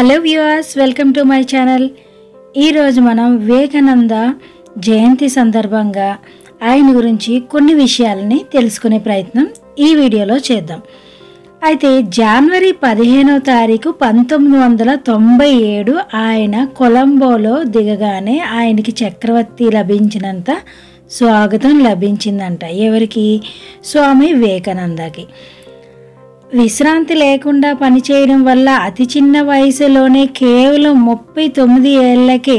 Hello viewers, welcome to my channel. ఈరోజు మనం వివేకానంద జయంతి సందర్భంగా ఆయన గురించి కొన్ని విషయాలని తెలుసుకునే ప్రయత్నం ఈ వీడియోలో చేద్దాం. అయితే జనవరి 15వ తారీఖు 1997 ఆయన కొలంబోలో దిగగానే ఆయనకి చక్రవర్తి లభించినంత స్వాగతం లభించిందంట. ఎవరికి? స్వామి వివేకానందకి. విశ్రాంతి లేకుండా పనిచేయడం వల్ల అతి చిన్న వయసులోనే కేవలం 39 ఏళ్లకే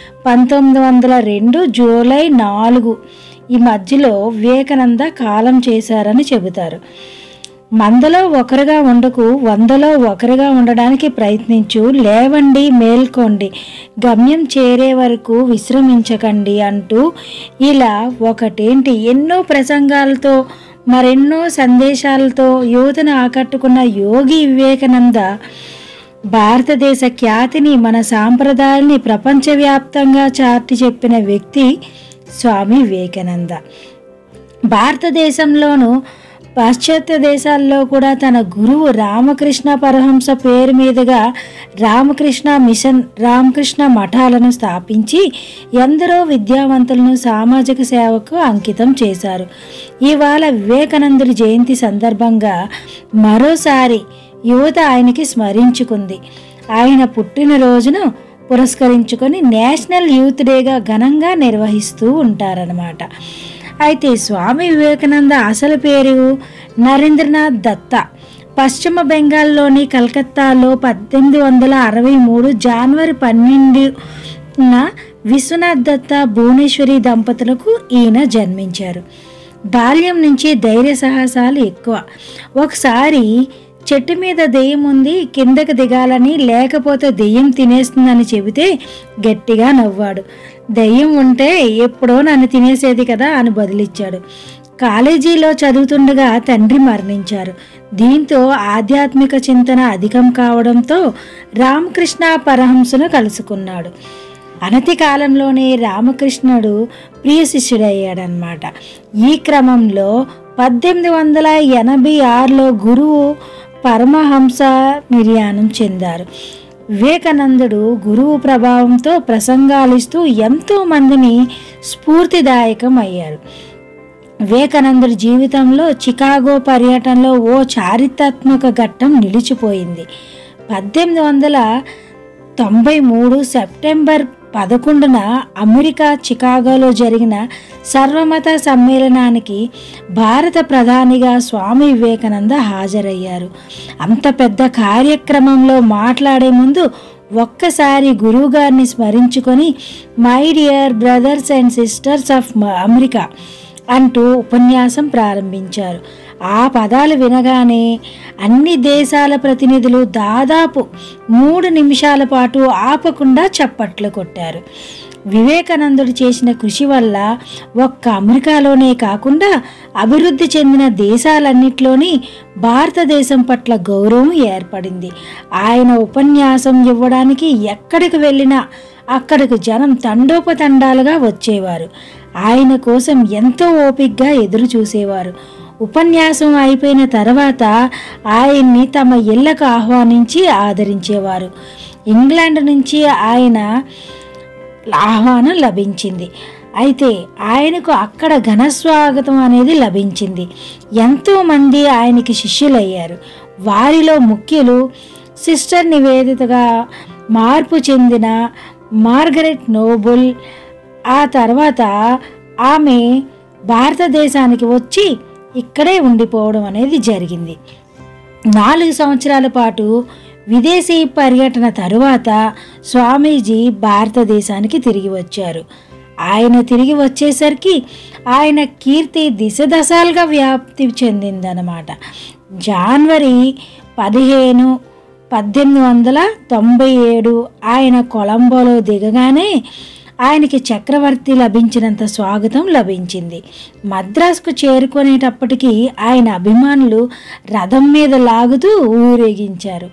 1902 జూలై 4 ఈ మధ్యలో వివేకానంద కాలం చేశారని చెబుతారు. మందలో ఒకరుగా ఉండకు, 100లో ఒకరుగా ఉండడానికి ప్రయత్నించు, లేవండి, మేల్కోండి, గమ్యం చేరే వరకు విశ్రమించకండి అంటూ ఇలా ఒకటేంటి ఎన్నో ప్రసంగాలతో మరెన్నో సందేశాలతో యువతను ఆకట్టుకున్న యోగి వివేకానంద భారతదేశ ఖ్యాతిని, మన సాంప్రదాయాల్ని ప్రపంచవ్యాప్తంగా చాటి చెప్పిన వ్యక్తి స్వామి వివేకానంద. భారతదేశంలోనూ పాశ్చాత్య దేశాల్లో కూడా తన గురువు రామకృష్ణ పరమహంస పేరు మీదుగా రామకృష్ణ మిషన్, రామకృష్ణ మఠాలను స్థాపించి ఎందరో విద్యావంతులను సామాజిక సేవకు అంకితం చేశారు. ఇవాళ వివేకానందుడి జయంతి సందర్భంగా మరోసారి యువత ఆయనకి స్మరించుకుంది. ఆయన పుట్టినరోజును పురస్కరించుకొని నేషనల్ యూత్ డేగా ఘనంగా నిర్వహిస్తూ ఉంటారన్నమాట. అయితే స్వామి వివేకానంద అసలు పేరు నరేంద్రనాథ్ దత్తా. పశ్చిమ బెంగాల్లోని కలకత్తాలో 1863 జనవరి 12న విశ్వనాథ్ దత్తా భువనేశ్వరి దంపతులకు ఈయన జన్మించారు. బాల్యం నుంచి ధైర్య సాహసాలు ఎక్కువ. ఒకసారి చెట్టు మీద దెయ్యం ఉంది, కిందకి దిగాలని, లేకపోతే దెయ్యం తినేస్తుందని చెబితే గట్టిగా నవ్వాడు. దెయ్యం ఉంటే ఎప్పుడో నన్ను తినేసేది కదా అని బదులిచ్చాడు. కాలేజీలో చదువుతుండగా తండ్రి మరణించారు. దీంతో ఆధ్యాత్మిక చింతన అధికం కావడంతో రామకృష్ణ పరమహంసను కలుసుకున్నాడు. అనతి కాలంలోనే రామకృష్ణుడు ప్రియ శిష్యుడయ్యాడనమాట. ఈ క్రమంలో 1886లో గురువు పరమహంస నిర్యాణం చెందారు. వివేకానందుడు గురువు ప్రభావంతో ప్రసంగాలిస్తూ ఎంతో మందిని స్ఫూర్తిదాయకం అయ్యారు. వివేకానందుడి జీవితంలో చికాగో పర్యటనలో ఓ చారిత్రాత్మక ఘట్టం నిలిచిపోయింది. 1893 సెప్టెంబర్ 11న అమెరికా చికాగోలో జరిగిన సర్వమత సమ్మేళనానికి భారత ప్రధానిగా స్వామి వివేకానంద హాజరయ్యారు. అంత పెద్ద కార్యక్రమంలో మాట్లాడే ముందు ఒక్కసారి గురువుగారిని స్మరించుకొని my dear brothers and sisters of America అంటూ ఉపన్యాసం ప్రారంభించారు. ఆ పదాలు వినగానే అన్ని దేశాల ప్రతినిధులు దాదాపు 3 నిమిషాల పాటు ఆపకుండా చప్పట్లు కొట్టారు. వివేకానందుడు చేసిన కృషి వల్ల ఒక్క అమెరికాలోనే కాకుండా అభివృద్ధి చెందిన దేశాలన్నిట్లోని భారతదేశం పట్ల గౌరవం ఏర్పడింది. ఆయన ఉపన్యాసం ఇవ్వడానికి ఎక్కడికి వెళ్ళినా అక్కడికి జనం తండోపతండాలుగా వచ్చేవారు. ఆయన కోసం ఎంతో ఓపికగా ఎదురు చూసేవారు. ఉపన్యాసం అయిపోయిన తర్వాత ఆయన్ని తమ ఇళ్లకు ఆహ్వానించి ఆదరించేవారు. ఇంగ్లాండ్ నుంచి ఆయన ఆహ్వానం లభించింది. అయితే ఆయనకు అక్కడ ఘనస్వాగతం అనేది లభించింది. ఎంతోమంది ఆయనకి శిష్యులయ్యారు. వారిలో ముఖ్యులు సిస్టర్ నివేదితగా మార్పు చెందిన మార్గరెట్ నోబుల్. ఆ తర్వాత ఆమె భారతదేశానికి వచ్చి ఇక్కడే ఉండిపోవడం అనేది జరిగింది. 4 సంవత్సరాల పాటు విదేశీ పర్యటన తరువాత స్వామీజీ భారతదేశానికి తిరిగి వచ్చారు. ఆయన తిరిగి వచ్చేసరికి ఆయన కీర్తి దిశదశాలుగా వ్యాప్తి చెందిందన్నమాట. జనవరి 15, 1897 ఆయన కొలంబోలో దిగగానే ఆయనకి చక్రవర్తి లభించినంత స్వాగతం లభించింది. మద్రాసుకు చేరుకునేటప్పటికీ ఆయన అభిమానులు రథం మీద లాగుతూ ఊరేగించారు.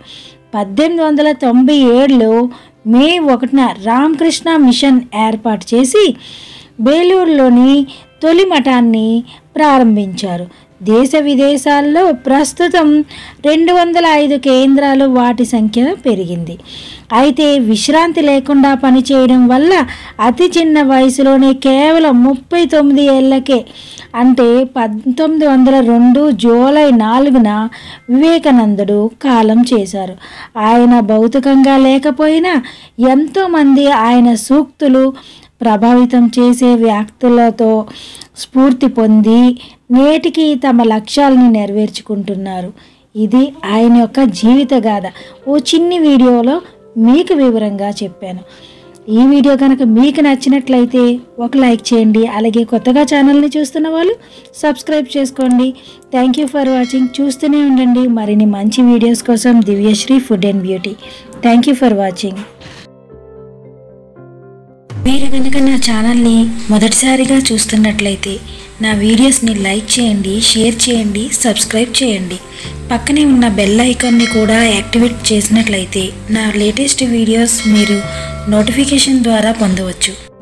1897లో మే 1న రామకృష్ణ మిషన్ ఏర్పాటు చేసి బేలూరులోని తొలి మఠాన్ని ప్రారంభించారు. దేశ విదేశాల్లో ప్రస్తుతం 205 కేంద్రాలు, వాటి సంఖ్య పెరిగింది. అయితే విశ్రాంతి లేకుండా పనిచేయడం వల్ల అతి చిన్న వయసులోనే కేవలం 39 ఏళ్లకే అంటే 1902 జూలై 4న వివేకానందుడు కాలం చేశారు. ఆయన భౌతికంగా లేకపోయినా ఎంతోమంది ఆయన సూక్తులు ప్రభావితం చేసే వ్యక్తులతో స్ఫూర్తి పొంది నేటికి తమ లక్ష్యాలని నెరవేర్చుకుంటున్నారు. ఇది ఆయన యొక్క జీవిత గాథ ఓ చిన్ని వీడియోలో మీకు వివరంగా చెప్పాను. ఈ వీడియో కనుక మీకు నచ్చినట్లయితే ఒక లైక్ చేయండి. అలాగే కొత్తగా ఛానల్ని చూస్తున్న వాళ్ళు సబ్స్క్రైబ్ చేసుకోండి. Thank you for watching. చూస్తూనే ఉండండి మరిన్ని మంచి వీడియోస్ కోసం Divyasri food and beauty. Thank you for watching. మీరు కనుక నా ఛానల్ని మొదటిసారిగా చూస్తున్నట్లయితే నా వీడియోస్ని లైక్ చేయండి, షేర్ చేయండి, సబ్స్క్రైబ్ చేయండి. పక్కనే ఉన్న బెల్ ఐకాన్ని కూడా యాక్టివేట్ చేసినట్లయితే నా లేటెస్ట్ వీడియోస్ మీరు నోటిఫికేషన్ ద్వారా పొందవచ్చు.